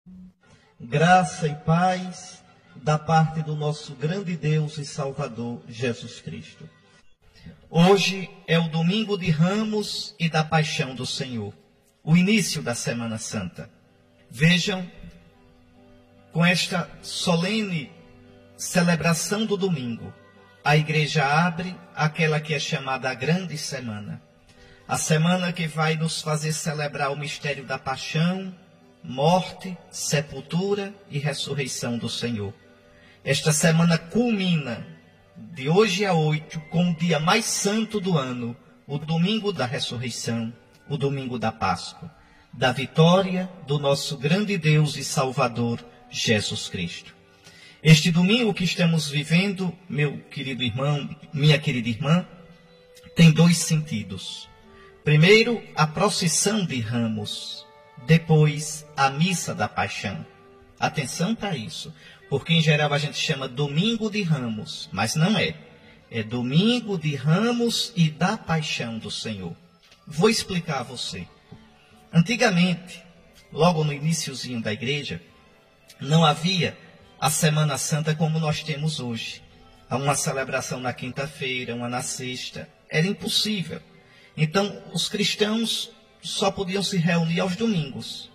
Graça e paz da parte do nosso grande Deus e Salvador, Jesus Cristo. Hoje é o domingo de Ramos e da Paixão do Senhor, o início da Semana Santa. Vejam, com esta solene celebração do domingo, a igreja abre aquela que é chamada a Grande Semana. A semana que vai nos fazer celebrar o mistério da paixão, morte, sepultura e ressurreição do Senhor. Esta semana culmina, de hoje a 8, com o dia mais santo do ano, o domingo da ressurreição, o domingo da Páscoa, da vitória do nosso grande Deus e Salvador, Jesus Cristo. Este domingo que estamos vivendo, meu querido irmão, minha querida irmã, tem dois sentidos. Primeiro, a procissão de Ramos. Depois, a missa da paixão. Atenção para isso, porque em geral a gente chama domingo de Ramos, mas não é. É domingo de Ramos e da paixão do Senhor. Vou explicar a você. Antigamente, logo no iniciozinho da igreja, não havia a Semana Santa como nós temos hoje. Há uma celebração na quinta-feira, uma na sexta. Era impossível. Então, os cristãos só podiam se reunir aos domingos.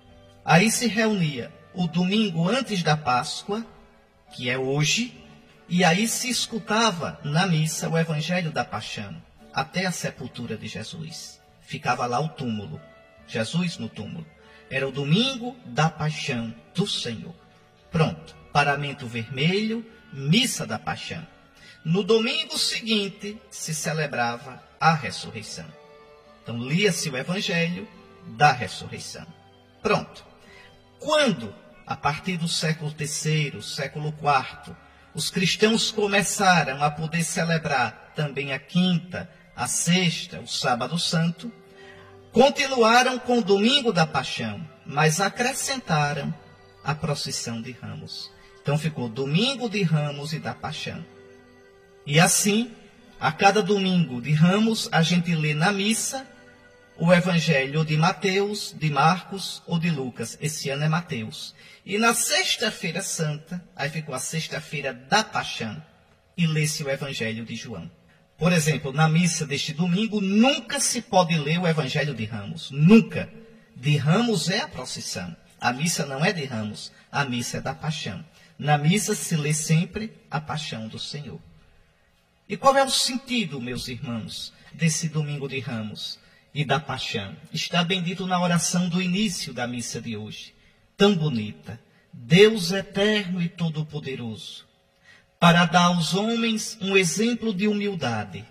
Aí se reunia o domingo antes da Páscoa, que é hoje, e aí se escutava na missa o Evangelho da Paixão, até a sepultura de Jesus. Ficava lá o túmulo, Jesus no túmulo. Era o domingo da Paixão do Senhor. Pronto, paramento vermelho, missa da Paixão. No domingo seguinte se celebrava a ressurreição. Então, lia-se o Evangelho da ressurreição. Pronto. Quando, a partir do século III, século IV, os cristãos começaram a poder celebrar também a quinta, a sexta, o sábado santo, continuaram com o domingo da paixão, mas acrescentaram a procissão de Ramos. Então, ficou domingo de Ramos e da paixão. E assim, a cada domingo de Ramos, a gente lê na missa o Evangelho de Mateus, de Marcos ou de Lucas. Esse ano é Mateus. E na sexta-feira santa, aí ficou a sexta-feira da paixão, e lê-se o Evangelho de João. Por exemplo, na missa deste domingo, nunca se pode ler o Evangelho de Ramos. Nunca. De Ramos é a procissão. A missa não é de Ramos, a missa é da paixão. Na missa se lê sempre a paixão do Senhor. E qual é o sentido, meus irmãos, desse domingo de Ramos e da paixão? Está bem dito na oração do início da missa de hoje. Tão bonita. Deus eterno e todo-poderoso, para dar aos homens um exemplo de humildade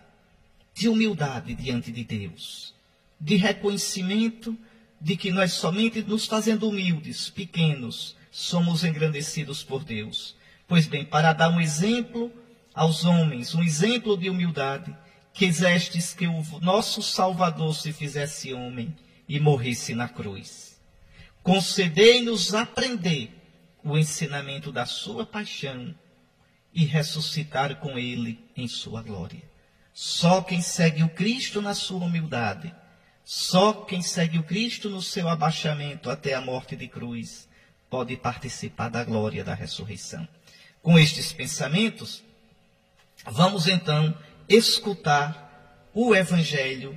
diante de Deus, de reconhecimento de que nós somente nos fazendo humildes, pequenos, somos engrandecidos por Deus. Pois bem, para dar um exemplo aos homens, um exemplo de humildade, quisestes que o nosso Salvador se fizesse homem e morresse na cruz. Concedei-nos aprender o ensinamento da sua paixão e ressuscitar com ele em sua glória. Só quem segue o Cristo na sua humildade, só quem segue o Cristo no seu abaixamento até a morte de cruz, pode participar da glória da ressurreição. Com estes pensamentos, vamos então escutar o Evangelho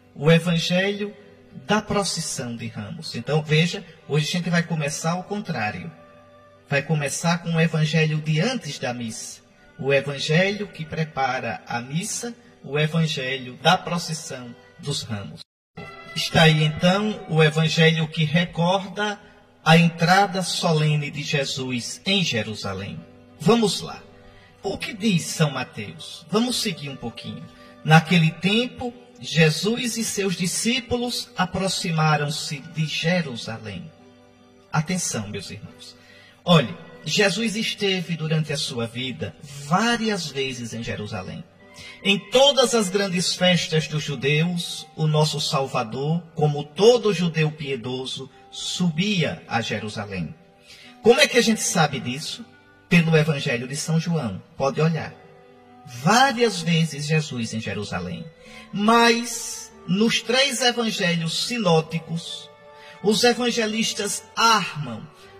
da procissão de Ramos. Então veja, hoje a gente vai começar ao contrário. Vai começar com o Evangelho de antes da missa. O Evangelho que prepara a missa, o Evangelho da procissão dos Ramos. Está aí então o Evangelho que recorda a entrada solene de Jesus em Jerusalém. Vamos lá. O que diz São Mateus? Vamos seguir um pouquinho. Naquele tempo, Jesus e seus discípulos aproximaram-se de Jerusalém. Atenção, meus irmãos. Olhe, Jesus esteve durante a sua vida várias vezes em Jerusalém. Em todas as grandes festas dos judeus, o nosso Salvador, como todo judeu piedoso, subia a Jerusalém. Como é que a gente sabe disso? Pelo Evangelho de São João. Pode olhar. Várias vezes Jesus em Jerusalém. Mas, nos 3 evangelhos sinóticos, os evangelistas armam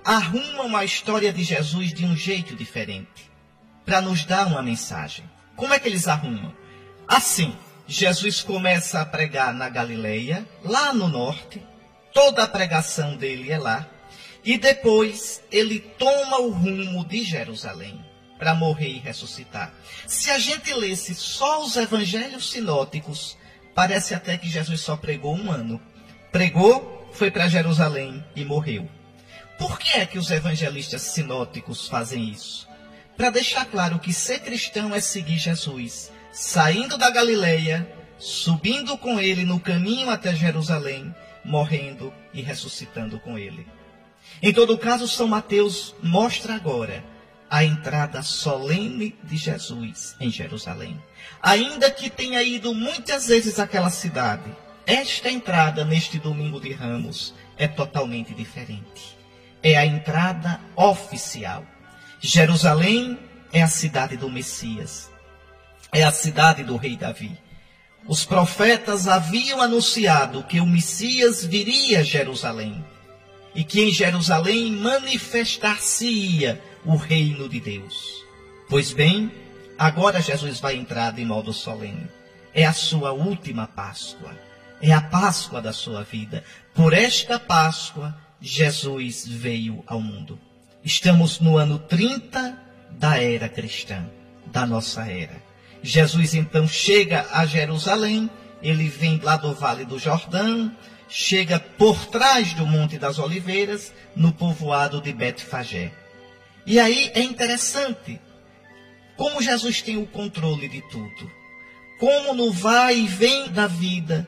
arrumam a história de Jesus de um jeito diferente, para nos dar uma mensagem. Como é que eles arrumam? Assim, Jesus começa a pregar na Galileia, lá no norte, toda a pregação dele é lá, e depois ele toma o rumo de Jerusalém, para morrer e ressuscitar. Se a gente lesse só os evangelhos sinóticos, parece até que Jesus só pregou 1 ano. Pregou, foi para Jerusalém e morreu. Por que é que os evangelistas sinóticos fazem isso? Para deixar claro que ser cristão é seguir Jesus, saindo da Galileia, subindo com ele no caminho até Jerusalém, morrendo e ressuscitando com ele. Em todo caso, São Mateus mostra agora a entrada solene de Jesus em Jerusalém. Ainda que tenha ido muitas vezes àquela cidade, esta entrada neste domingo de Ramos é totalmente diferente. É a entrada oficial. Jerusalém é a cidade do Messias. É a cidade do rei Davi. Os profetas haviam anunciado que o Messias viria a Jerusalém e que em Jerusalém manifestar-se-ia o reino de Deus. Pois bem, agora Jesus vai entrar de modo solene. É a sua última Páscoa. É a Páscoa da sua vida. Por esta Páscoa, Jesus veio ao mundo. Estamos no ano 30 da era cristã, da nossa era. Jesus então chega a Jerusalém, ele vem lá do Vale do Jordão, chega por trás do Monte das Oliveiras, no povoado de Betfagé. E aí é interessante como Jesus tem o controle de tudo. Como no vai e vem da vida,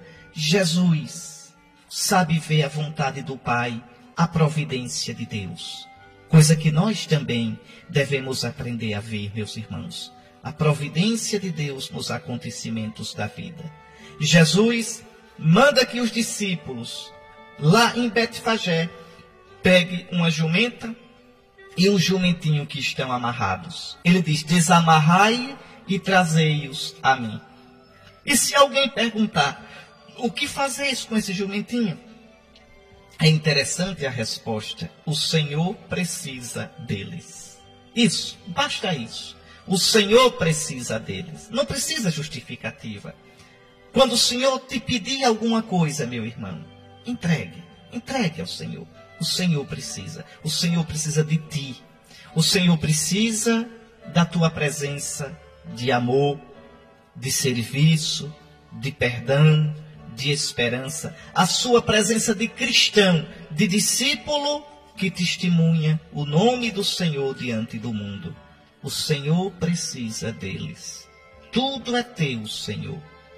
Jesus sabe ver a vontade do Pai, a providência de Deus. Coisa que nós também devemos aprender a ver, meus irmãos. A providência de Deus nos acontecimentos da vida. Jesus manda que os discípulos, lá em Betfagé, peguem uma jumenta e um jumentinho que estão amarrados. Ele diz, desamarrai e trazei-os a mim. E se alguém perguntar, o que fazeis com esse jumentinho? É interessante a resposta. O Senhor precisa deles. Isso, basta isso. O Senhor precisa deles. Não precisa justificativa. Quando o Senhor te pedir alguma coisa, meu irmão, entregue ao Senhor. O Senhor precisa. O Senhor precisa de ti. O Senhor precisa da tua presença de amor, de serviço, de perdão, de esperança. A sua presença de cristão, de discípulo que testemunha o nome do Senhor diante do mundo. O Senhor precisa deles. Tudo é teu, Senhor.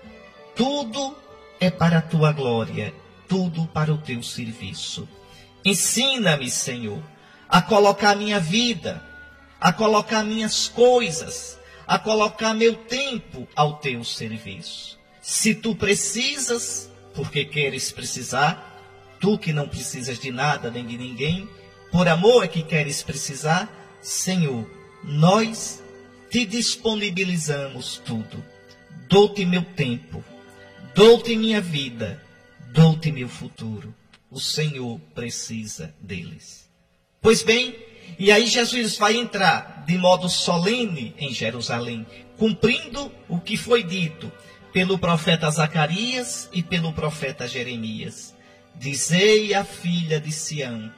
Tudo é para a tua glória. Tudo para o teu serviço. Ensina-me, Senhor, a colocar minha vida, a colocar minhas coisas, a colocar meu tempo ao teu serviço. Se tu precisas, porque queres precisar, tu que não precisas de nada nem de ninguém, por amor é que queres precisar, Senhor, nós te disponibilizamos tudo. Dou-te meu tempo, dou-te minha vida, dou-te meu futuro. O Senhor precisa deles. Pois bem, e aí Jesus vai entrar de modo solene em Jerusalém, cumprindo o que foi dito pelo profeta Zacarias e pelo profeta Jeremias. Dizei à filha de Sião,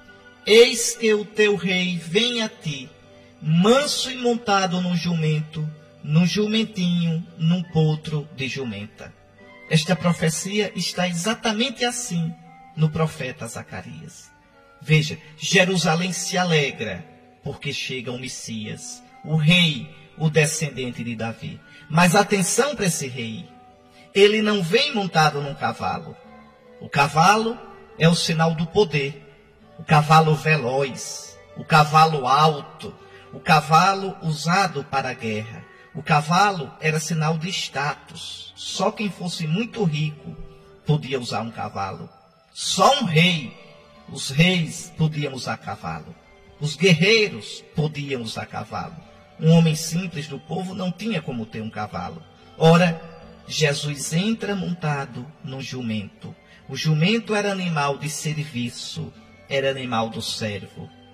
eis que o teu rei vem a ti, manso e montado num jumento, num jumentinho, num potro de jumenta. Esta profecia está exatamente assim no profeta Zacarias. Veja, Jerusalém se alegra porque chega o Messias, o rei, o descendente de Davi. Mas atenção para esse rei. Ele não vem montado num cavalo. O cavalo é o sinal do poder. O cavalo veloz, o cavalo alto, o cavalo usado para a guerra. O cavalo era sinal de status. Só quem fosse muito rico podia usar um cavalo. Só um rei, os reis podiam usar cavalo. Os guerreiros podiam usar cavalo. Um homem simples do povo não tinha como ter um cavalo. Ora, Jesus entra montado num jumento. O jumento era animal de serviço, era animal do servo.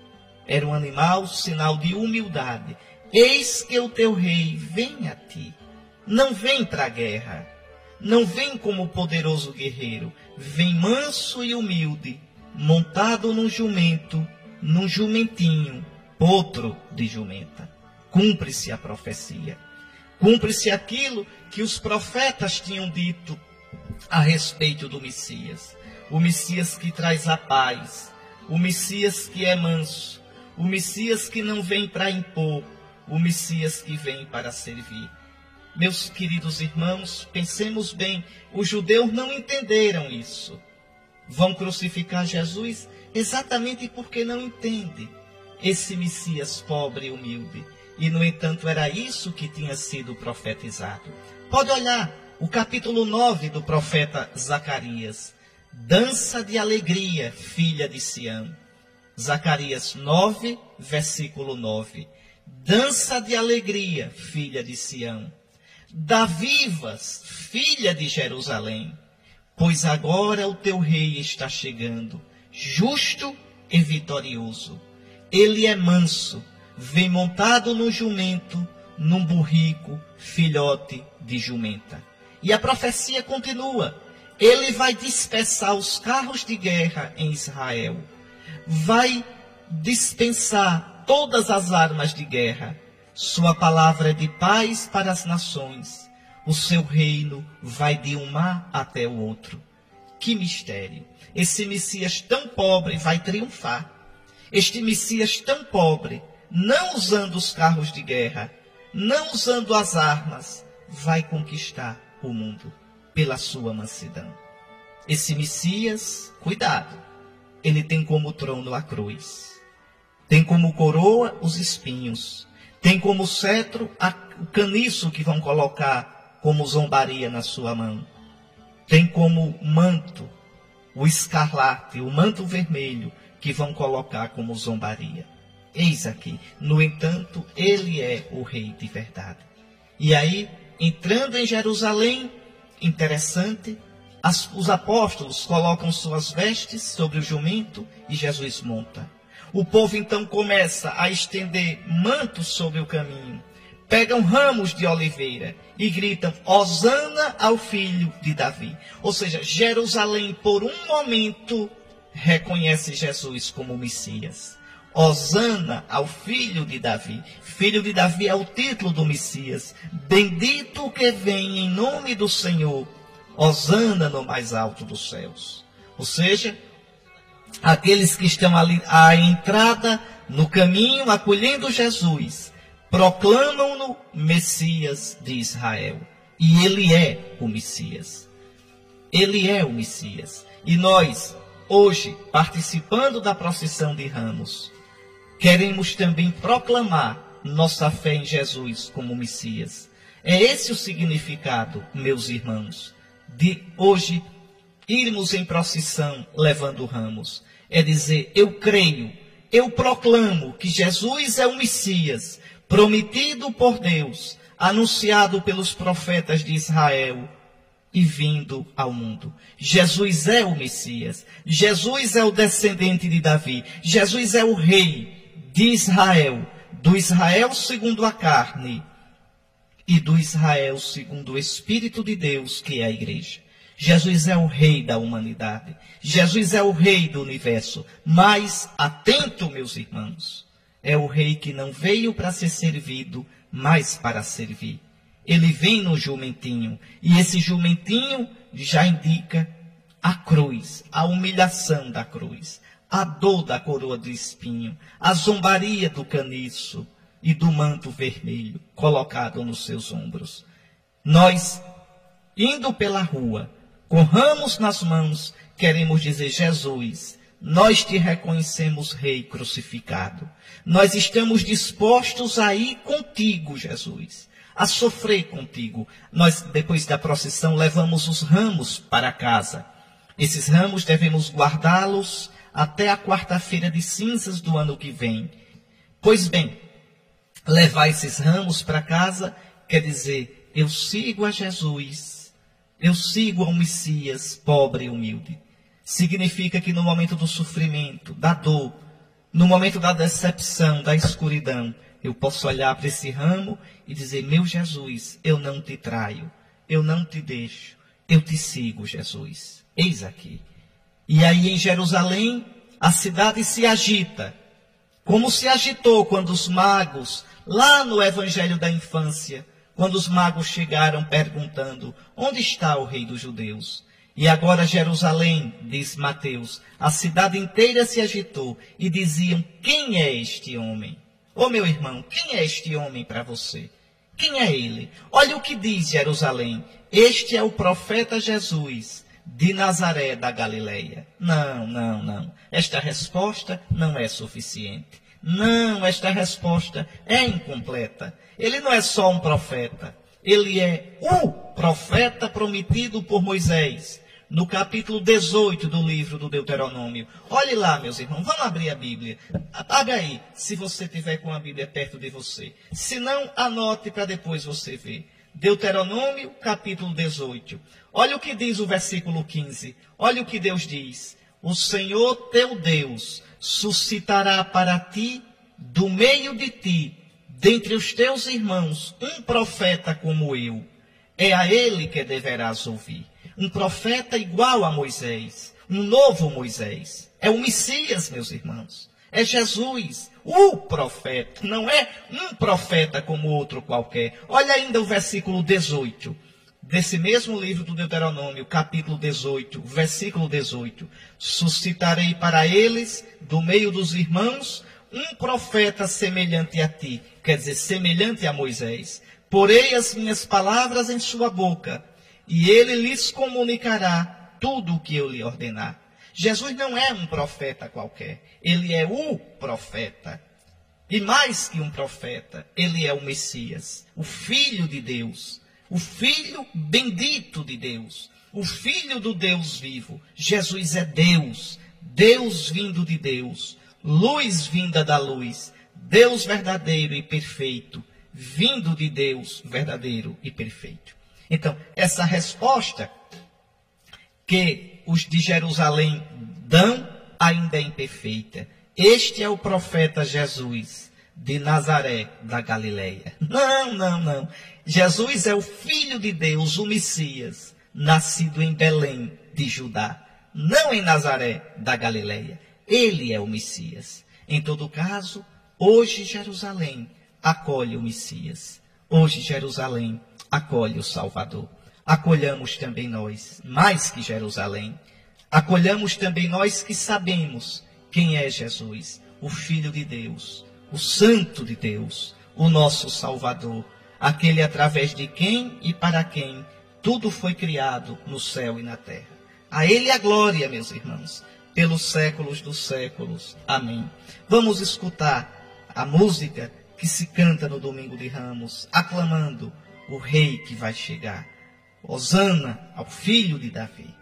Era um animal, sinal de humildade. Eis que o teu rei vem a ti. Não vem para a guerra. Não vem como poderoso guerreiro. Vem manso e humilde, montado num jumento, num jumentinho, potro de jumenta. Cumpre-se a profecia. Cumpre-se aquilo que os profetas tinham dito a respeito do Messias. O Messias que traz a paz. O Messias que é manso. O Messias que não vem para impor. O Messias que vem para servir. Meus queridos irmãos, pensemos bem, os judeus não entenderam isso. Vão crucificar Jesus exatamente porque não entendem esse Messias pobre e humilde. E, no entanto, era isso que tinha sido profetizado. Pode olhar o capítulo 9 do profeta Zacarias. Dança de alegria, filha de Sião. Zacarias 9, versículo 9. Dança de alegria, filha de Sião. Dá vivas, filha de Jerusalém, pois agora o teu rei está chegando, justo e vitorioso. Ele é manso, vem montado no jumento, num burrico, filhote de jumenta. E a profecia continua. Ele vai dispersar os carros de guerra em Israel. Vai dispensar todas as armas de guerra. Sua palavra é de paz para as nações. O seu reino vai de um mar até o outro. Que mistério! Esse Messias tão pobre vai triunfar. Este Messias tão pobre, não usando os carros de guerra, não usando as armas, vai conquistar o mundo pela sua mansidão. Esse Messias, cuidado, ele tem como trono a cruz. Tem como coroa os espinhos. Tem como cetro o caniço que vão colocar como zombaria na sua mão. Tem como manto o escarlate, o manto vermelho que vão colocar como zombaria. Eis aqui. No entanto, ele é o rei de verdade. E aí, entrando em Jerusalém, interessante, os apóstolos colocam suas vestes sobre o jumento e Jesus monta. O povo então começa a estender mantos sobre o caminho. Pegam ramos de oliveira e gritam, Hosana ao filho de Davi. Ou seja, Jerusalém por um momento reconhece Jesus como Messias. Hosana ao filho de Davi. Filho de Davi é o título do Messias. Bendito o que vem em nome do Senhor. Hosana no mais alto dos céus. Ou seja, aqueles que estão ali à entrada, no caminho, acolhendo Jesus, proclamam-no Messias de Israel. E ele é o Messias. Ele é o Messias. E nós, hoje, participando da procissão de Ramos, queremos também proclamar nossa fé em Jesus como Messias. É esse o significado, meus irmãos, de hoje irmos em procissão levando ramos. É dizer, eu creio, eu proclamo que Jesus é o Messias, prometido por Deus, anunciado pelos profetas de Israel e vindo ao mundo. Jesus é o Messias, Jesus é o descendente de Davi, Jesus é o rei de Israel, do Israel segundo a carne e do Israel segundo o Espírito de Deus, que é a igreja. Jesus é o rei da humanidade. Jesus é o rei do universo. Mas, atento, meus irmãos, é o rei que não veio para ser servido, mas para servir. Ele vem no jumentinho. E esse jumentinho já indica a cruz, a humilhação da cruz, a dor da coroa de espinho, a zombaria do caniço e do manto vermelho colocado nos seus ombros. Nós, indo pela rua, com ramos nas mãos, queremos dizer, Jesus, nós te reconhecemos Rei crucificado. Nós estamos dispostos a ir contigo, Jesus, a sofrer contigo. Nós, depois da procissão, levamos os ramos para casa. Esses ramos devemos guardá-los até a quarta-feira de cinzas do ano que vem. Pois bem, levar esses ramos para casa quer dizer, eu sigo a Jesus. Eu sigo ao Messias, pobre e humilde. Significa que no momento do sofrimento, da dor, No momento da decepção, da escuridão, eu posso olhar para esse ramo e dizer, meu Jesus, eu não te traio, eu não te deixo, eu te sigo, Jesus. Eis aqui. E aí em Jerusalém, a cidade se agita, como se agitou quando os magos, lá no Evangelho da Infância, quando os magos chegaram perguntando, onde está o rei dos judeus? E agora Jerusalém, diz Mateus, a cidade inteira se agitou e diziam, quem é este homem? Ô meu irmão, quem é este homem para você? Quem é ele? Olha o que diz Jerusalém, este é o profeta Jesus, de Nazaré da Galileia. Não. Esta resposta não é suficiente. Não, esta resposta é incompleta. Ele não é só um profeta. Ele é o profeta prometido por Moisés. No capítulo 18 do livro do Deuteronômio. Olhe lá, meus irmãos. Vamos abrir a Bíblia. Apaga aí, se você tiver com a Bíblia perto de você. Se não, anote para depois você ver. Deuteronômio, capítulo 18. Olha o que diz o versículo 15. Olha o que Deus diz. O Senhor teu Deus suscitará para ti, do meio de ti, dentre os teus irmãos, um profeta como eu. É a ele que deverás ouvir. Um profeta igual a Moisés. Um novo Moisés. É o Messias, meus irmãos. É Jesus, o profeta. Não é um profeta como outro qualquer. Olha ainda o versículo 18. Desse mesmo livro do Deuteronômio, capítulo 18, versículo 18. Suscitarei para eles, do meio dos irmãos, um profeta semelhante a ti. Quer dizer, semelhante a Moisés. Porei as minhas palavras em sua boca, e ele lhes comunicará tudo o que eu lhe ordenar. Jesus não é um profeta qualquer. Ele é o profeta. E mais que um profeta, ele é o Messias, o Filho de Deus, o Filho bendito de Deus, o Filho do Deus vivo. Jesus é Deus, Deus vindo de Deus, luz vinda da luz, Deus verdadeiro e perfeito, vindo de Deus verdadeiro e perfeito. Então, essa resposta que os de Jerusalém dão ainda é imperfeita. Este é o profeta Jesus, de Nazaré da Galileia. Não. Jesus é o Filho de Deus, o Messias, nascido em Belém de Judá, não em Nazaré da Galileia. Ele é o Messias. Em todo caso, hoje Jerusalém acolhe o Messias. Hoje Jerusalém acolhe o Salvador. Acolhamos também nós, mais que Jerusalém. Acolhamos também nós que sabemos quem é Jesus, o Filho de Deus, o Santo de Deus, o nosso Salvador, aquele através de quem e para quem tudo foi criado no céu e na terra. A Ele a glória, meus irmãos, pelos séculos dos séculos. Amém. Vamos escutar a música que se canta no Domingo de Ramos, aclamando o Rei que vai chegar. Hosana ao Filho de Davi.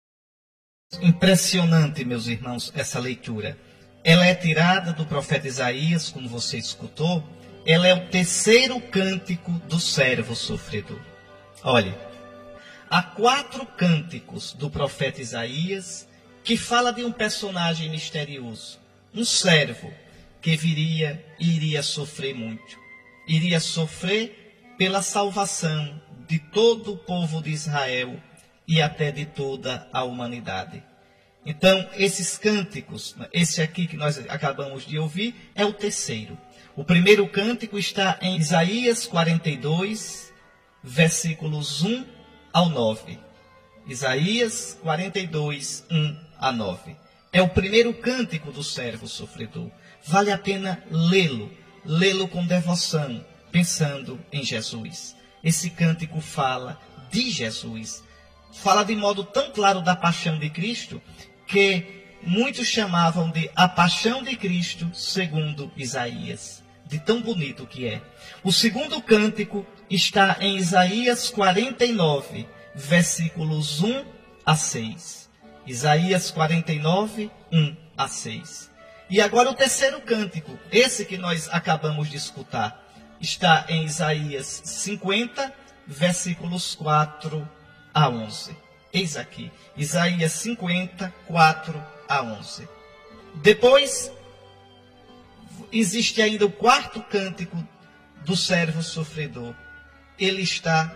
Impressionante, meus irmãos, essa leitura. Ela é tirada do profeta Isaías, como você escutou. Ela é o terceiro cântico do servo sofredor. Olhe, há 4 cânticos do profeta Isaías que fala de um personagem misterioso, um servo que viria e iria sofrer muito. Iria sofrer pela salvação de todo o povo de Israel e até de toda a humanidade. Então, esses cânticos, esse aqui que nós acabamos de ouvir, é o terceiro. O primeiro cântico está em Isaías 42, versículos 1 ao 9. Isaías 42, 1 a 9. É o primeiro cântico do servo sofredor. Vale a pena lê-lo com devoção, pensando em Jesus. Esse cântico fala de Jesus. Fala de modo tão claro da paixão de Cristo, que muitos chamavam de a paixão de Cristo segundo Isaías. De tão bonito que é. O segundo cântico está em Isaías 49, versículos 1 a 6. Isaías 49, 1 a 6. E agora o terceiro cântico, esse que nós acabamos de escutar, está em Isaías 50, versículos 4 a 11. Eis aqui, Isaías 50, 4 a 11. Depois, existe ainda o quarto cântico do servo sofredor. Ele está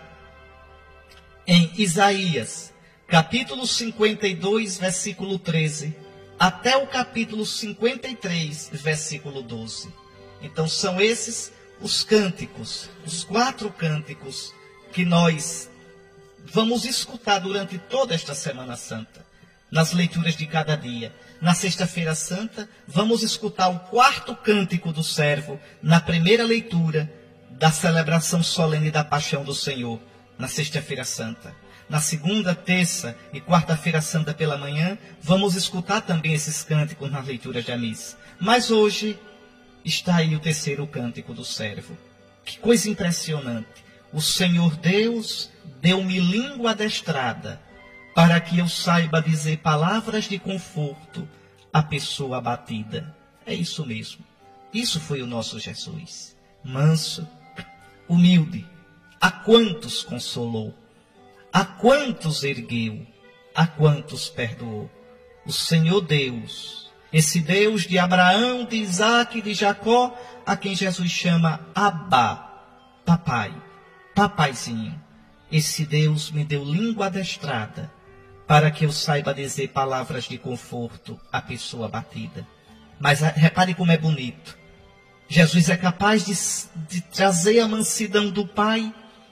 em Isaías, capítulo 52, versículo 13, até o capítulo 53, versículo 12. Então são esses os cânticos, os 4 cânticos que nós vamos escutar durante toda esta Semana Santa, nas leituras de cada dia. Na Sexta-feira Santa, vamos escutar o 4º cântico do servo, na primeira leitura da celebração solene da Paixão do Senhor, na Sexta-feira Santa. Na segunda, terça e quarta-feira Santa pela manhã, vamos escutar também esses cânticos nas leituras da missa. Mas hoje está aí o 3º cântico do servo. Que coisa impressionante! O Senhor Deus deu-me língua adestrada, para que eu saiba dizer palavras de conforto à pessoa abatida. É isso mesmo. Isso foi o nosso Jesus. Manso, humilde. A quantos consolou? A quantos ergueu? A quantos perdoou? O Senhor Deus, esse Deus de Abraão, de Isaque e de Jacó, a quem Jesus chama Abba, papai, papaizinho. Esse Deus me deu língua adestrada, para que eu saiba dizer palavras de conforto à pessoa abatida. Mas repare como é bonito. Jesus é capaz de trazer a mansidão do Pai.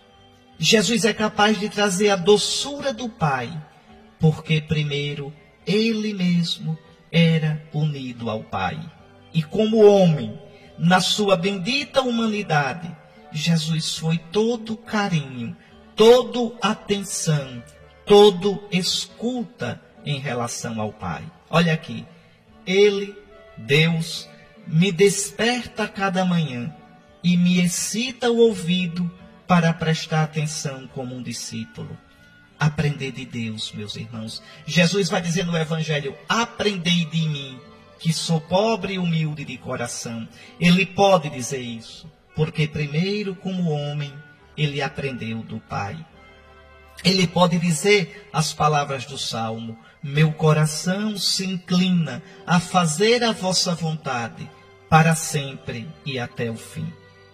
Jesus é capaz de trazer a doçura do Pai, porque primeiro Ele mesmo era unido ao Pai. E como homem, na sua bendita humanidade, Jesus foi todo carinho, todo atenção, todo escuta em relação ao Pai. Olha aqui, Ele, Deus, me desperta a cada manhã e me excita o ouvido para prestar atenção como um discípulo. Aprender de Deus, meus irmãos. Jesus vai dizer no Evangelho, aprendei de mim, que sou pobre e humilde de coração. Ele pode dizer isso, porque primeiro, como homem, ele aprendeu do Pai. Ele pode dizer as palavras do Salmo, meu coração se inclina a fazer a vossa vontade para sempre e até o fim.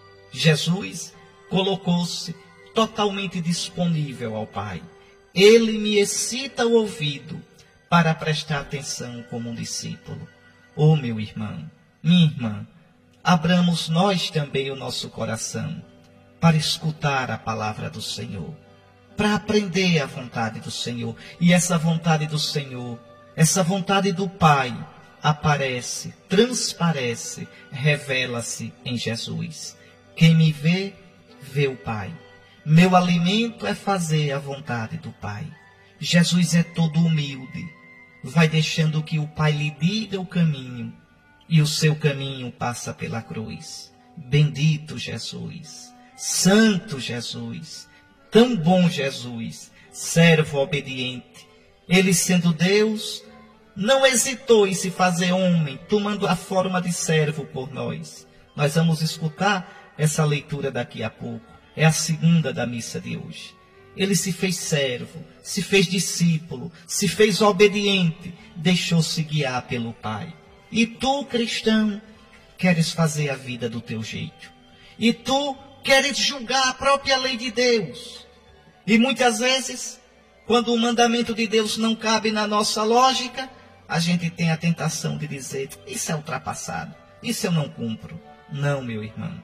Jesus colocou-se totalmente disponível ao Pai. Ele me excita o ouvido para prestar atenção como um discípulo. Oh, meu irmão, minha irmã, abramos nós também o nosso coração para escutar a palavra do Senhor, para aprender a vontade do Senhor. E essa vontade do Senhor, essa vontade do Pai, aparece, transparece, revela-se em Jesus. Quem me vê, vê o Pai. Meu alimento é fazer a vontade do Pai. Jesus é todo humilde, vai deixando que o Pai lhe diga o caminho, e o seu caminho passa pela cruz. Bendito Jesus, Santo Jesus, tão bom Jesus, servo obediente. Ele, sendo Deus, não hesitou em se fazer homem, tomando a forma de servo por nós. Nós vamos escutar essa leitura daqui a pouco. É a segunda da missa de hoje. Ele se fez servo, se fez discípulo, se fez obediente, deixou-se guiar pelo Pai. E tu, cristão, queres fazer a vida do teu jeito. E tu queres julgar a própria lei de Deus. E muitas vezes, quando o mandamento de Deus não cabe na nossa lógica, a gente tem a tentação de dizer, isso é ultrapassado, isso eu não cumpro. Não, meu irmão,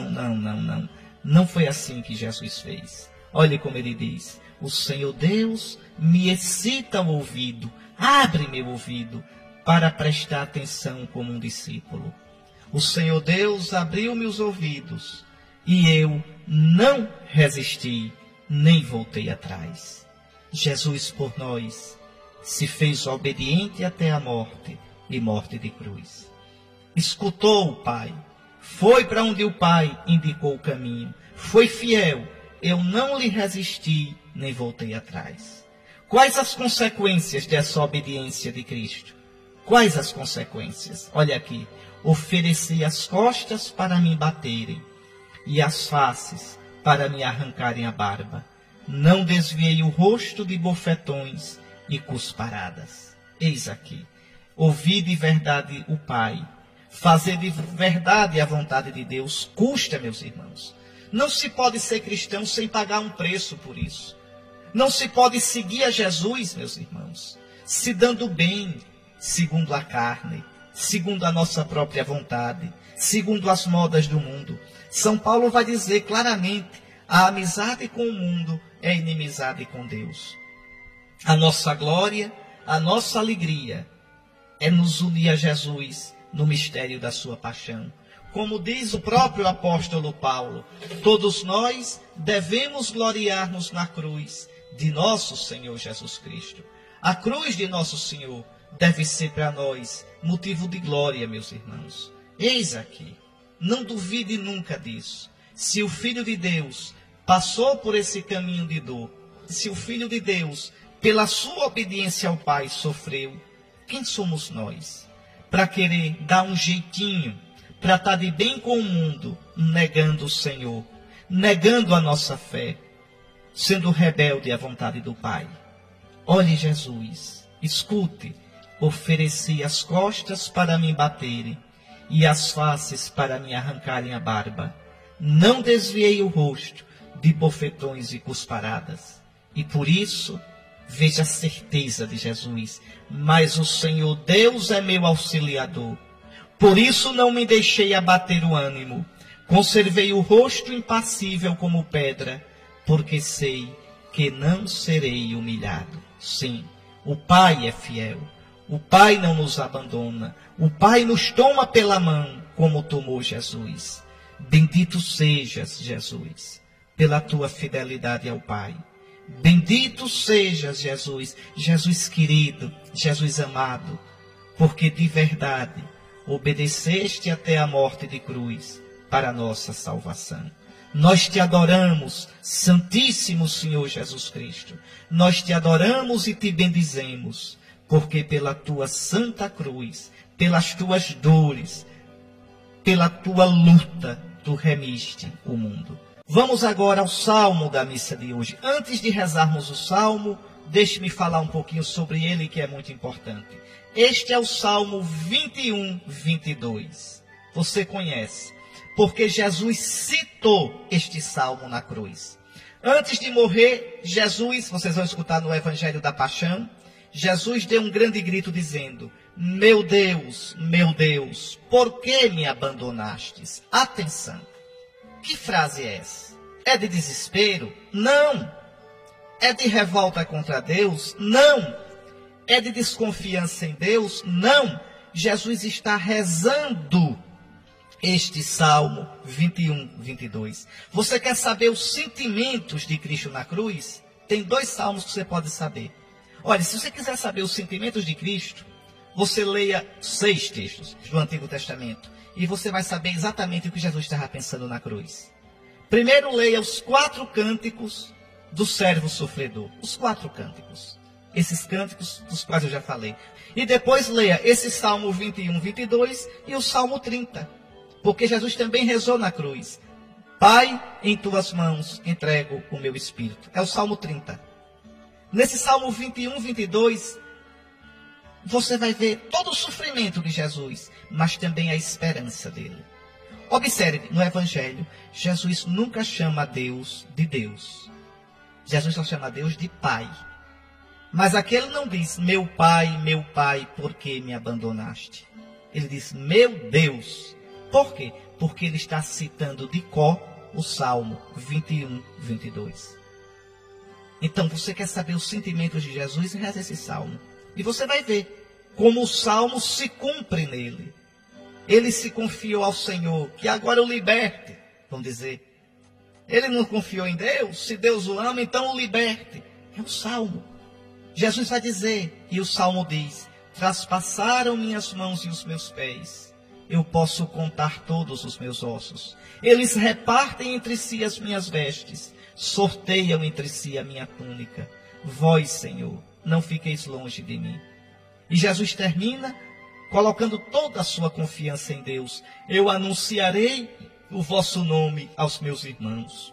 não. Não foi assim que Jesus fez. Olhe como ele diz, o Senhor Deus me excita o ouvido, abre meu ouvido para prestar atenção como um discípulo. O Senhor Deus abriu meus ouvidos e eu não resisti, nem voltei atrás. Jesus por nós se fez obediente até a morte e morte de cruz. Escutou o Pai, foi para onde o Pai indicou o caminho, foi fiel, eu não lhe resisti, nem voltei atrás. Quais as consequências dessa obediência de Cristo? Quais as consequências? Olha aqui, ofereci as costas para me baterem, e as faces para me arrancarem a barba. Não desviei o rosto de bofetões e cusparadas. Eis aqui, ouvi de verdade o Pai, Fazer de verdade a vontade de Deus custa, meus irmãos. Não se pode ser cristão sem pagar um preço por isso. Não se pode seguir a Jesus, meus irmãos, se dando bem, segundo a carne, segundo a nossa própria vontade, segundo as modas do mundo. São Paulo vai dizer claramente: a amizade com o mundo é inimizade com Deus. A nossa glória, a nossa alegria é nos unir a Jesus no mistério da sua paixão. Como diz o próprio apóstolo Paulo, todos nós devemos gloriar-nos na cruz de nosso Senhor Jesus Cristo. A cruz de nosso Senhor deve ser para nós motivo de glória, meus irmãos. Eis aqui, não duvide nunca disso. Se o Filho de Deus passou por esse caminho de dor, se o Filho de Deus, pela sua obediência ao Pai, sofreu, quem somos nós para querer dar um jeitinho, para estar de bem com o mundo, negando o Senhor, negando a nossa fé, sendo rebelde à vontade do Pai? Olhe Jesus, escute: ofereci as costas para me baterem e as faces para me arrancarem a barba. Não desviei o rosto de bofetões e cusparadas. E por isso, veja a certeza de Jesus: mas o Senhor Deus é meu auxiliador. Por isso não me deixei abater o ânimo. Conservei o rosto impassível como pedra, porque sei que não serei humilhado. Sim, o Pai é fiel. O Pai não nos abandona. O Pai nos toma pela mão, como tomou Jesus. Bendito sejas, Jesus, pela tua fidelidade ao Pai. Bendito sejas, Jesus, Jesus querido, Jesus amado, porque de verdade obedeceste até a morte de cruz para a nossa salvação. Nós te adoramos, Santíssimo Senhor Jesus Cristo. Nós te adoramos e te bendizemos, porque pela tua santa cruz, pelas tuas dores, pela tua luta, tu remiste o mundo. Vamos agora ao salmo da missa de hoje. Antes de rezarmos o salmo, deixe-me falar um pouquinho sobre ele, que é muito importante. Este é o salmo 21, 22. Você conhece, porque Jesus citou este salmo na cruz. Antes de morrer, Jesus, vocês vão escutar no Evangelho da Paixão, Jesus deu um grande grito dizendo: meu Deus, por que me abandonastes? Atenção, que frase é essa? É de desespero? Não. É de revolta contra Deus? Não. É de desconfiança em Deus? Não. Jesus está rezando este Salmo 21, 22. Você quer saber os sentimentos de Cristo na cruz? Tem 2 salmos que você pode saber. Olha, se você quiser saber os sentimentos de Cristo, você leia 6 textos do Antigo Testamento e você vai saber exatamente o que Jesus estava pensando na cruz. Primeiro, leia os 4 cânticos do servo sofredor. Os 4 cânticos. Esses cânticos dos quais eu já falei. E depois leia esse Salmo 21, 22 e o Salmo 30. Porque Jesus também rezou na cruz: Pai, em tuas mãos entrego o meu espírito. É o Salmo 30. Nesse Salmo 21, 22, você vai ver todo o sofrimento de Jesus, mas também a esperança dele. Observe, no Evangelho, Jesus nunca chama Deus de Deus. Jesus só chama Deus de Pai. Mas aqui ele não diz: meu Pai, por que me abandonaste? Ele diz: meu Deus. Por quê? Porque ele está citando de cor o Salmo 21, 22. Então, você quer saber os sentimentos de Jesus? Reza esse Salmo. E você vai ver como o Salmo se cumpre nele. Ele se confiou ao Senhor, que agora o liberte, vamos dizer. Ele não confiou em Deus? Se Deus o ama, então o liberte. É o Salmo. Jesus vai dizer, e o Salmo diz: traspassaram minhas mãos e os meus pés. Eu posso contar todos os meus ossos. Eles repartem entre si as minhas vestes, sorteiam entre si a minha túnica. Vós, Senhor, não fiqueis longe de mim. E Jesus termina colocando toda a sua confiança em Deus. Eu anunciarei o vosso nome aos meus irmãos.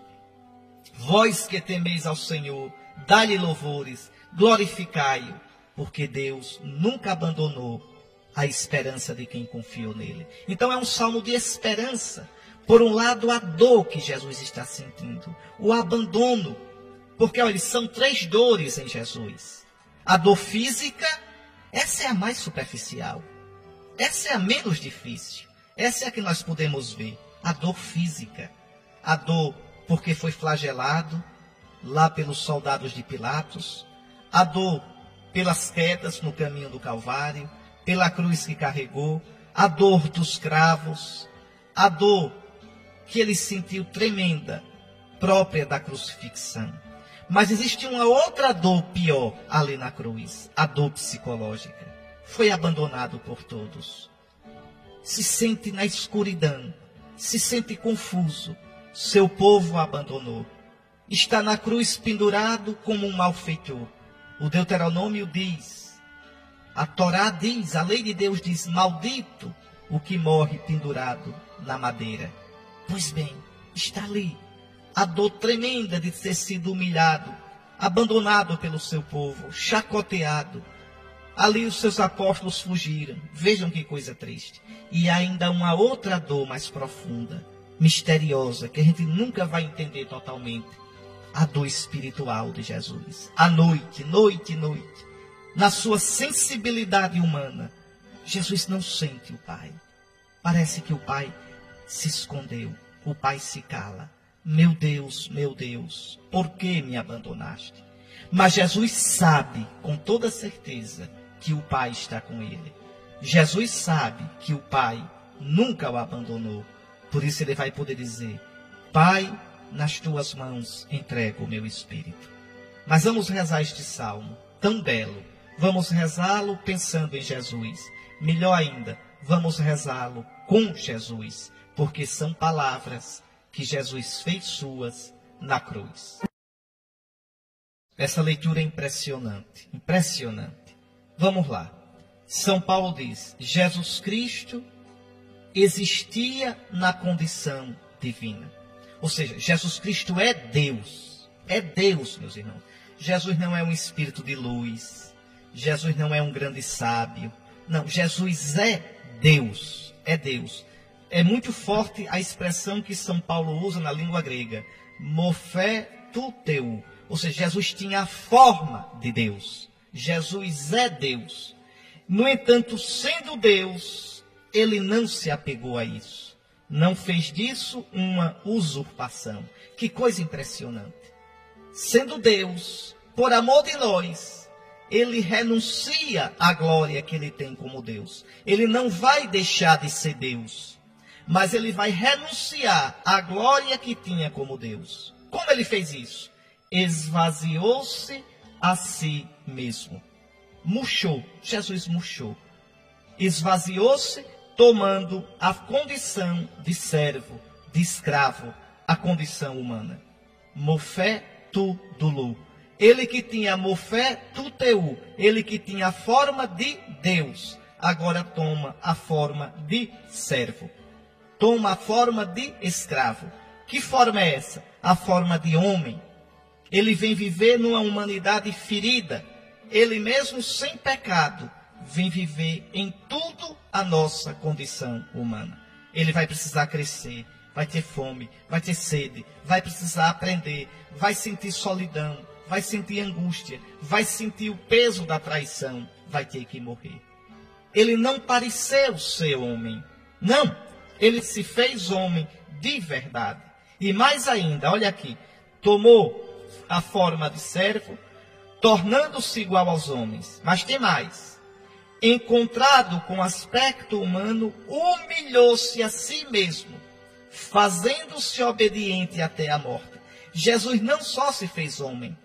Vós que temeis ao Senhor, dai-lhe louvores, glorificai-o, porque Deus nunca abandonou a esperança de quem confiou nele. Então é um salmo de esperança. Por um lado, a dor que Jesus está sentindo, o abandono. Porque, olha, são 3 dores em Jesus. A dor física, essa é a mais superficial. Essa é a menos difícil. Essa é a que nós podemos ver. A dor física. A dor porque foi flagelado lá pelos soldados de Pilatos. A dor pelas quedas no caminho do Calvário. Pela cruz que carregou. A dor dos cravos. A dor que ele sentiu tremenda, própria da crucifixão. Mas existe uma outra dor pior ali na cruz, a dor psicológica. Foi abandonado por todos. Se sente na escuridão, se sente confuso. Seu povo o abandonou. Está na cruz pendurado como um malfeitor. O Deuteronômio diz, a Torá diz, a lei de Deus diz, maldito o que morre pendurado na madeira. Pois bem, está ali a dor tremenda de ter sido humilhado, abandonado pelo seu povo, chacoteado. Ali os seus apóstolos fugiram. Vejam que coisa triste. E ainda uma outra dor mais profunda, misteriosa, que a gente nunca vai entender totalmente. A dor espiritual de Jesus. À noite, noite, noite, na sua sensibilidade humana, Jesus não sente o Pai. Parece que o Pai se escondeu, o Pai se cala. Meu Deus, por que me abandonaste? Mas Jesus sabe com toda certeza que o Pai está com ele. Jesus sabe que o Pai nunca o abandonou. Por isso ele vai poder dizer, Pai, nas tuas mãos entrego o meu espírito. Mas vamos rezar este salmo tão belo. Vamos rezá-lo pensando em Jesus. Melhor ainda, vamos rezá-lo com Jesus, porque são palavras que Jesus fez suas na cruz. Essa leitura é impressionante, impressionante. Vamos lá. São Paulo diz, Jesus Cristo existia na condição divina. Ou seja, Jesus Cristo é Deus. É Deus, meus irmãos. Jesus não é um espírito de luz. Jesus não é um grande sábio. Não, Jesus é Deus. É Deus. É muito forte a expressão que São Paulo usa na língua grega. Morphé tu teu. Ou seja, Jesus tinha a forma de Deus. Jesus é Deus. No entanto, sendo Deus, ele não se apegou a isso. Não fez disso uma usurpação. Que coisa impressionante. Sendo Deus, por amor de nós, ele renuncia à glória que ele tem como Deus. Ele não vai deixar de ser Deus, mas ele vai renunciar à glória que tinha como Deus. Como ele fez isso? Esvaziou-se a si mesmo. Murchou. Jesus murchou. Esvaziou-se, tomando a condição de servo, de escravo, a condição humana. Morphé tu dulu. Ele que tinha morphé tu teu, ele que tinha a forma de Deus, agora toma a forma de servo. Toma a forma de escravo. Que forma é essa? A forma de homem. Ele vem viver numa humanidade ferida. Ele mesmo sem pecado vem viver em tudo a nossa condição humana. Ele vai precisar crescer, vai ter fome, vai ter sede, vai precisar aprender, vai sentir solidão, vai sentir angústia, vai sentir o peso da traição, vai ter que morrer. Ele não pareceu ser homem. Não, ele se fez homem de verdade. E mais ainda, olha aqui, tomou a forma de servo, tornando-se igual aos homens. Mas tem mais. Encontrado com aspecto humano, humilhou-se a si mesmo, fazendo-se obediente até a morte. Jesus não só se fez homem,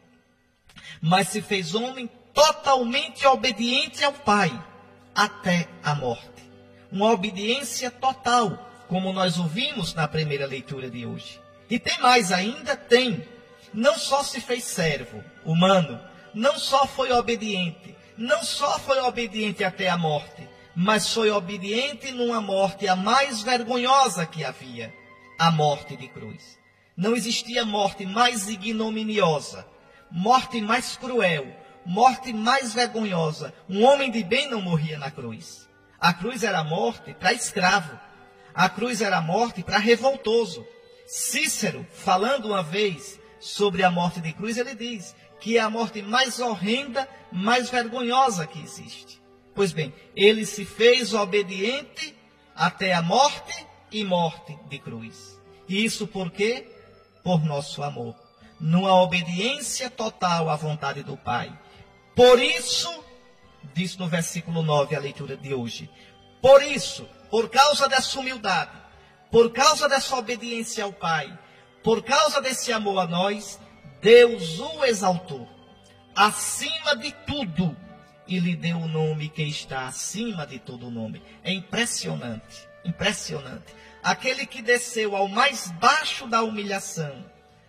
mas se fez homem totalmente obediente ao Pai, até a morte. Uma obediência total, como nós ouvimos na primeira leitura de hoje. E tem mais ainda, tem. Não só se fez servo humano, não só foi obediente, não só foi obediente até a morte, mas foi obediente numa morte a mais vergonhosa que havia, a morte de cruz. Não existia morte mais ignominiosa, morte mais cruel, morte mais vergonhosa. Um homem de bem não morria na cruz. A cruz era a morte para escravo. A cruz era a morte para revoltoso. Cícero, falando uma vez sobre a morte de cruz, ele diz que é a morte mais horrenda, mais vergonhosa que existe. Pois bem, ele se fez obediente até a morte e morte de cruz. E isso por quê? Por nosso amor. Numa obediência total à vontade do Pai. Por isso, diz no versículo 9 a leitura de hoje, por isso, por causa dessa humildade, por causa dessa obediência ao Pai, por causa desse amor a nós, Deus o exaltou acima de tudo e lhe deu o nome que está acima de todo nome. É impressionante, impressionante. Aquele que desceu ao mais baixo da humilhação,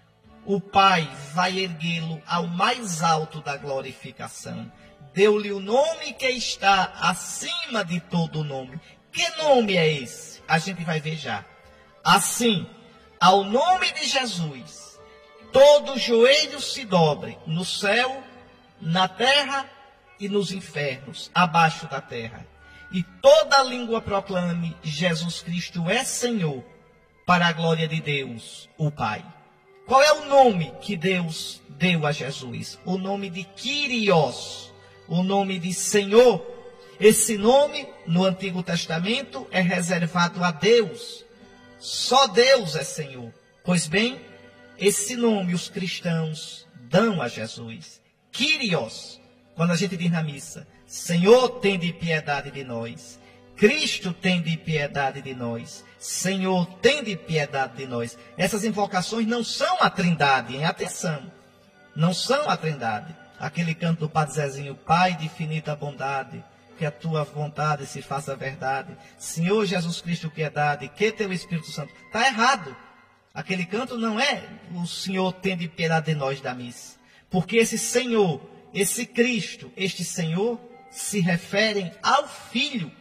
o Pai vai erguê-lo ao mais alto da glorificação. Deu-lhe o nome que está acima de todo nome. Que nome é esse? A gente vai ver já. Assim, ao nome de Jesus, todo joelho se dobre no céu, na terra e nos infernos, abaixo da terra. E toda língua proclame: Jesus Cristo é Senhor, para a glória de Deus, o Pai. Qual é o nome que Deus deu a Jesus? O nome de Kyrios, o nome de Senhor. Esse nome, no Antigo Testamento, é reservado a Deus. Só Deus é Senhor. Pois bem, esse nome os cristãos dão a Jesus. Kyrios, quando a gente diz na missa, Senhor, tende piedade de nós. Cristo, tende piedade de nós. Senhor, tende piedade de nós. Essas invocações não são a Trindade, hein? Atenção. Não são a Trindade. Aquele canto do Padre Zezinho, Pai de infinita bondade, que a tua vontade se faça verdade. Senhor Jesus Cristo, piedade, que teu Espírito Santo. Está errado. Aquele canto não é o Senhor tende piedade de nós da missa. Porque esse Senhor, esse Cristo, este Senhor, se referem ao Filho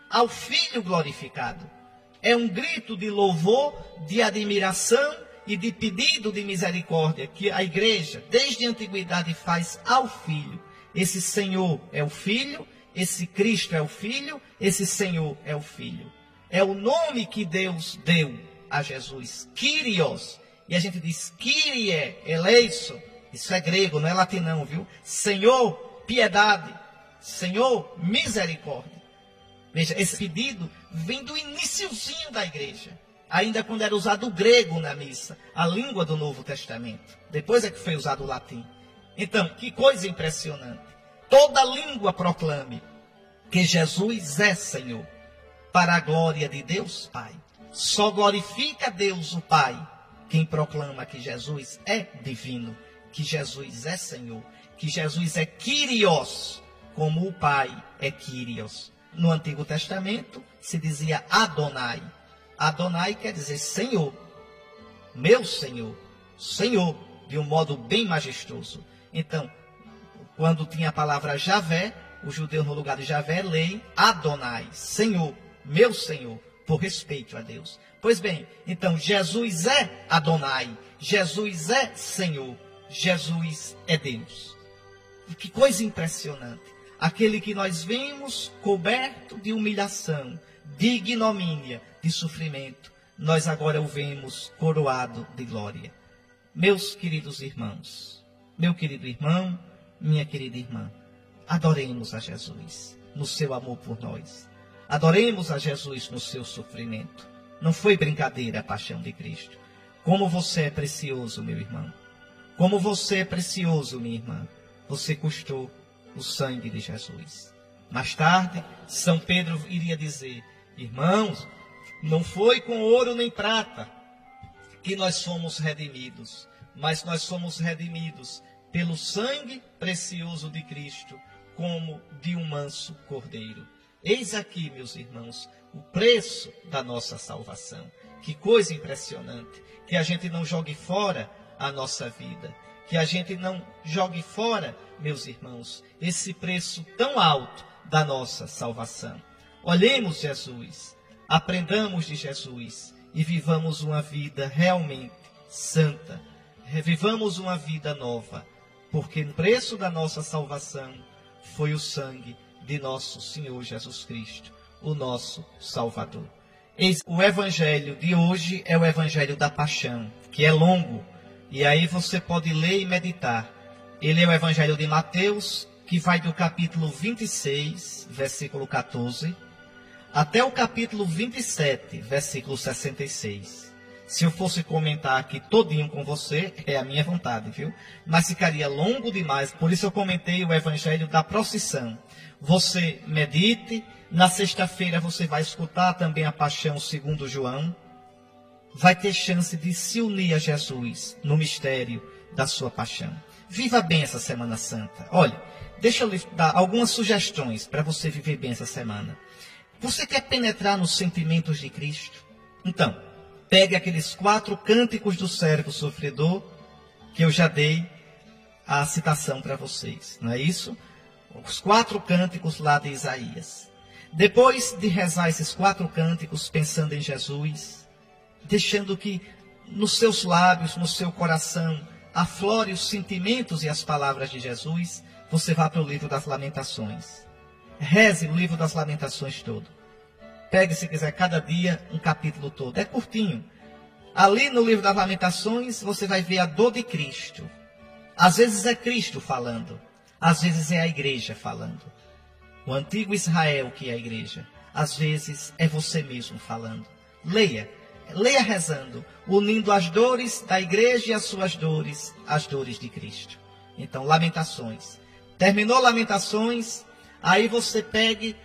glorificado. É um grito de louvor, de admiração e de pedido de misericórdia que a igreja, desde a antiguidade, faz ao Filho. Esse Senhor é o Filho, esse Cristo é o Filho, esse Senhor é o Filho. É o nome que Deus deu a Jesus, Kyrios. E a gente diz Kyrie, eleison. Isso é grego, não é latinão, viu? Senhor, piedade. Senhor, misericórdia. Veja, esse pedido vem do iniciozinho da igreja. Ainda quando era usado o grego na missa, a língua do Novo Testamento. Depois é que foi usado o latim. Então, que coisa impressionante. Toda língua proclame que Jesus é Senhor, para a glória de Deus Pai. Só glorifica Deus o Pai quem proclama que Jesus é divino, que Jesus é Senhor, que Jesus é Kyrios, como o Pai é Kyrios. No Antigo Testamento se dizia Adonai. Adonai quer dizer Senhor, meu Senhor, Senhor, de um modo bem majestoso. Então, quando tinha a palavra Javé, o judeu no lugar de Javé leem Adonai, Senhor, meu Senhor, por respeito a Deus. Pois bem, então Jesus é Adonai, Jesus é Senhor, Jesus é Deus. E que coisa impressionante. Aquele que nós vemos coberto de humilhação, de ignomínia, de sofrimento, nós agora o vemos coroado de glória. Meus queridos irmãos, meu querido irmão, minha querida irmã, adoremos a Jesus no seu amor por nós. Adoremos a Jesus no seu sofrimento. Não foi brincadeira a paixão de Cristo. Como você é precioso, meu irmão. Como você é precioso, minha irmã. Você custou o sangue de Jesus. Mais tarde, São Pedro iria dizer: irmãos, não foi com ouro nem prata que nós fomos redimidos, mas nós somos redimidos pelo sangue precioso de Cristo, como de um manso cordeiro. Eis aqui, meus irmãos, o preço da nossa salvação. Que coisa impressionante, que a gente não jogue fora a nossa vida, que a gente não jogue fora, meus irmãos, esse preço tão alto da nossa salvação. Olhemos Jesus, aprendamos de Jesus e vivamos uma vida realmente santa. Vivamos uma vida nova, porque o preço da nossa salvação foi o sangue de nosso Senhor Jesus Cristo. o nosso Salvador. O evangelho de hoje é o evangelho da paixão, que é longo, e aí você pode ler e meditar. Ele é o evangelho de Mateus, que vai do capítulo 26, versículo 14, até o capítulo 27, versículo 66. Se eu fosse comentar aqui todinho com você, é a minha vontade, viu? Mas ficaria longo demais, por isso eu comentei o evangelho da procissão. Você medite, na sexta-feira você vai escutar também a paixão segundo João, vai ter chance de se unir a Jesus no mistério da sua paixão. Viva bem essa Semana Santa. Olha, deixa eu lhe dar algumas sugestões para você viver bem essa semana. Você quer penetrar nos sentimentos de Cristo? Então, pegue aqueles 4 cânticos do servo sofredor, que eu já dei a citação para vocês, não é isso? Os 4 cânticos lá de Isaías. Depois de rezar esses 4 cânticos, pensando em Jesus, deixando que nos seus lábios, no seu coração, aflore os sentimentos e as palavras de Jesus, você vá para o livro das Lamentações. Reze o livro das Lamentações todo. Pegue, se quiser, cada dia um capítulo todo. É curtinho. Ali no livro das Lamentações, você vai ver a dor de Cristo. Às vezes é Cristo falando. Às vezes é a igreja falando. O antigo Israel, que é a igreja. Às vezes é você mesmo falando. Leia. Leia rezando, unindo as dores da igreja e as suas dores, as dores de Cristo. Então, Lamentações. Terminou Lamentações, aí você pegue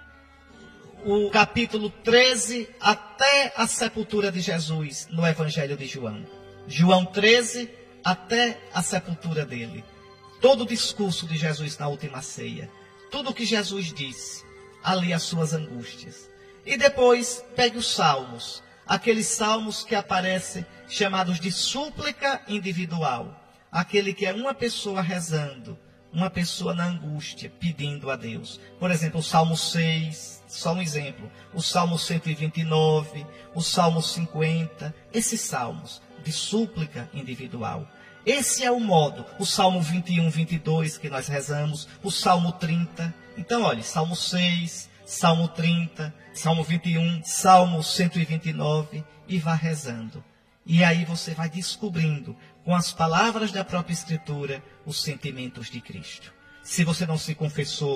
o capítulo 13 até a sepultura de Jesus no Evangelho de João. João 13 até a sepultura dele. Todo o discurso de Jesus na última ceia. Tudo o que Jesus disse, ali as suas angústias. E depois pegue os Salmos. Aqueles salmos que aparecem chamados de súplica individual. Aquele que é uma pessoa rezando, uma pessoa na angústia, pedindo a Deus. Por exemplo, o Salmo 6, só um exemplo. O Salmo 129, o Salmo 50. Esses salmos de súplica individual. Esse é o modo. O Salmo 21, 22 que nós rezamos. O Salmo 30. Então, olha, Salmo 6... Salmo 30, Salmo 21, Salmo 129, e vá rezando. E aí você vai descobrindo, com as palavras da própria Escritura, os sentimentos de Cristo. Se você não se confessou,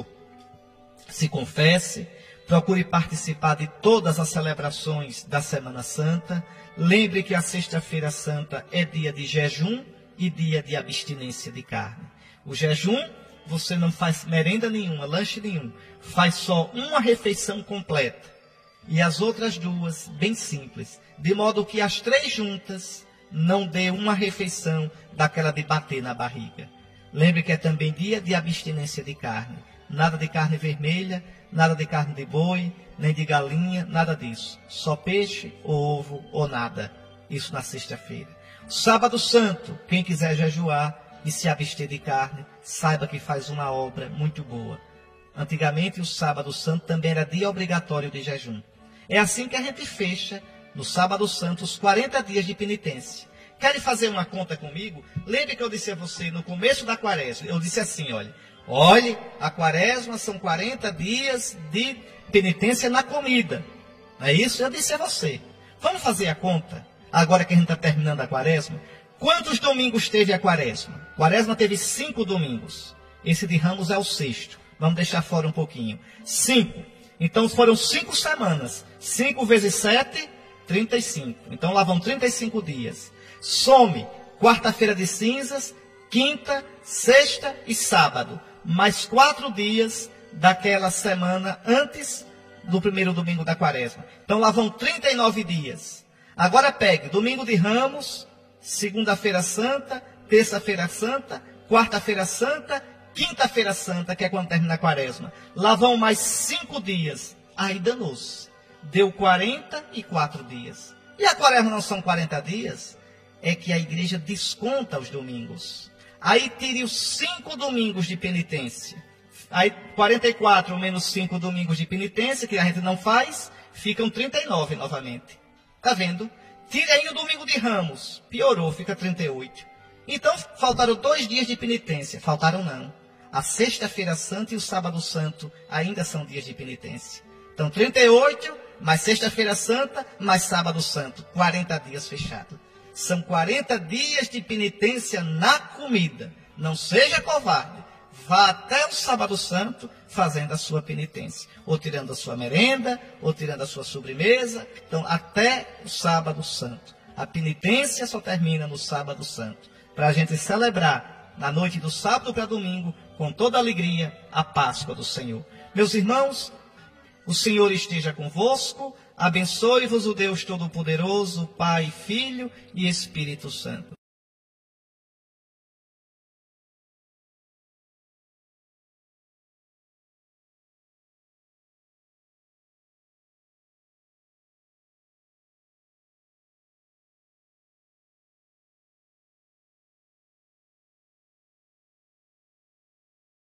se confesse, procure participar de todas as celebrações da Semana Santa. Lembre que a Sexta-feira Santa é dia de jejum e dia de abstinência de carne. O jejum, você não faz merenda nenhuma, lanche nenhum. Faz só uma refeição completa. E as outras 2, bem simples. De modo que as 3 juntas não dê uma refeição daquela de bater na barriga. Lembre que é também dia de abstinência de carne. Nada de carne vermelha, nada de carne de boi, nem de galinha, nada disso. Só peixe, ou ovo, ou nada. Isso na sexta-feira. Sábado Santo, quem quiser jejuar e se abster de carne, saiba que faz uma obra muito boa. Antigamente, o Sábado Santo também era dia obrigatório de jejum. É assim que a gente fecha, no Sábado Santo, os 40 dias de penitência. Querem fazer uma conta comigo? Lembre que eu disse a você no começo da quaresma, eu disse assim, olhe, a quaresma são 40 dias de penitência na comida. Não é isso? Eu disse a você. Vamos fazer a conta, agora que a gente está terminando a quaresma. Quantos domingos teve a quaresma? A quaresma teve 5 domingos. Esse de Ramos é o 6º. Vamos deixar fora um pouquinho. 5. Então foram 5 semanas. 5 vezes 7, 35. Então lá vão 35 dias. Some quarta-feira de cinzas, quinta, sexta e sábado. Mais 4 dias daquela semana antes do primeiro domingo da quaresma. Então lá vão 39 dias. Agora pegue domingo de Ramos, segunda-feira santa, terça-feira santa, quarta-feira santa, quinta-feira santa, que é quando termina a quaresma. Lá vão mais 5 dias. Aí danou-se. Deu 44 dias. E a quaresma não são 40 dias? É que a igreja desconta os domingos. Aí tire os 5 domingos de penitência. Aí 44 menos 5 domingos de penitência, que a gente não faz, ficam 39 novamente. Está vendo? Tire aí o domingo de Ramos. Piorou, fica 38. Então faltaram 2 dias de penitência. Faltaram não. A sexta-feira santa e o sábado santo ainda são dias de penitência. Então, 38, mais Sexta-feira Santa, mais Sábado Santo. 40 dias fechado. São 40 dias de penitência na comida. Não seja covarde. Vá até o Sábado Santo fazendo a sua penitência. Ou tirando a sua merenda, ou tirando a sua sobremesa. Então, até o Sábado Santo. A penitência só termina no Sábado Santo. Para a gente celebrar, na noite do sábado para domingo, com toda alegria, a Páscoa do Senhor. Meus irmãos, o Senhor esteja convosco. Abençoe-vos o Deus Todo-Poderoso, Pai, Filho e Espírito Santo.